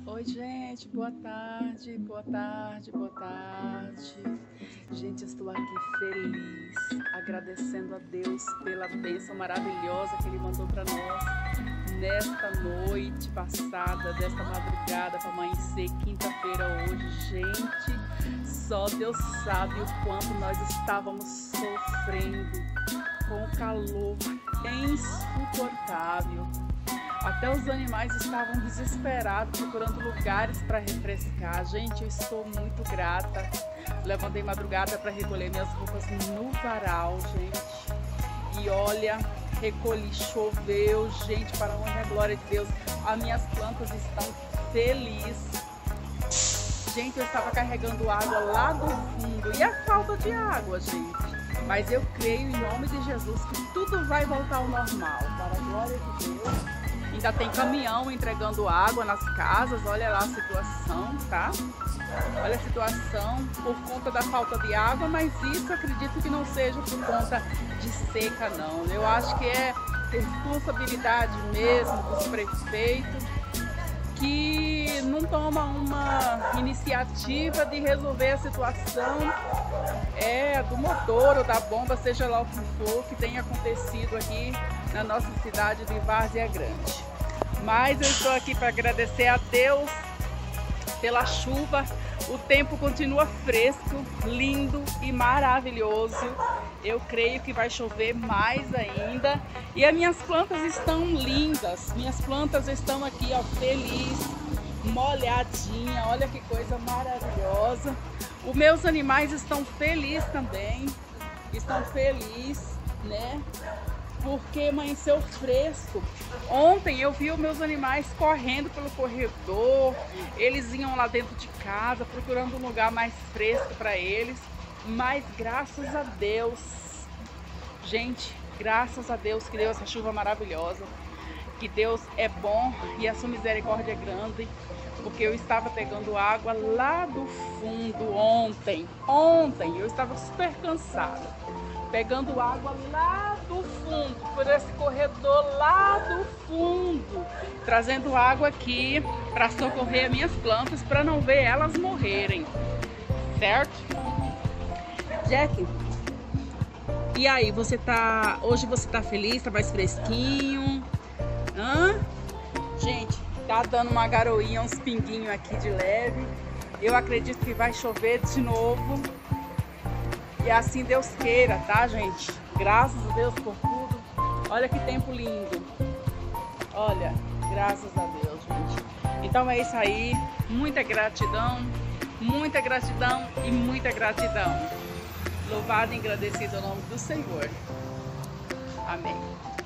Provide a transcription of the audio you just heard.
Oi, gente, boa tarde, boa tarde, boa tarde. Gente, eu estou aqui feliz, agradecendo a Deus pela bênção maravilhosa que Ele mandou para nós nesta noite passada, desta madrugada para amanhecer quinta-feira hoje. Gente, só Deus sabe o quanto nós estávamos sofrendo com o calor insuportável. Até os animais estavam desesperados, procurando lugares para refrescar. Gente, eu estou muito grata. Levantei madrugada para recolher minhas roupas no varal, gente. E olha, recolhi, choveu, gente, para a honra e a glória de Deus. As minhas plantas estão felizes. Gente, eu estava carregando água lá do fundo. E a falta de água, gente? Mas eu creio em nome de Jesus que tudo vai voltar ao normal. Para a glória de Deus. Ainda tem caminhão entregando água nas casas, olha lá a situação, tá? Olha a situação por conta da falta de água, mas isso acredito que não seja por conta de seca, não. Eu acho que é responsabilidade mesmo dos prefeitos que não toma uma iniciativa de resolver a situação do motor ou da bomba, seja lá o que for, que tenha acontecido aqui na nossa cidade de Várzea Grande. Mas eu estou aqui para agradecer a Deus pela chuva. O tempo continua fresco, lindo e maravilhoso. Eu creio que vai chover mais ainda. E as minhas plantas estão lindas. Minhas plantas estão aqui, ó, felizes, molhadinha. Olha que coisa maravilhosa. Os meus animais estão felizes também. Estão felizes, né? Porque amanheceu fresco. Ontem eu vi os meus animais correndo pelo corredor, eles iam lá dentro de casa procurando um lugar mais fresco para eles, mas graças a Deus, gente, graças a Deus que deu essa chuva maravilhosa, que Deus é bom e a sua misericórdia é grande, porque eu estava pegando água lá do fundo ontem eu estava super cansada, pegando água lá do fundo, por esse corredor lá do fundo, trazendo água aqui para socorrer as minhas plantas, para não ver elas morrerem, certo? Jack, e aí, hoje você tá feliz, tá mais fresquinho? Hã? Gente, tá dando uma garoinha, uns pinguinhos aqui de leve. Eu acredito que vai chover de novo. E assim Deus queira, tá, gente? Graças a Deus por tudo. Olha que tempo lindo. Olha, graças a Deus, gente. Então é isso aí. Muita gratidão e muita gratidão. Louvado e agradecido o nome do Senhor. Amém.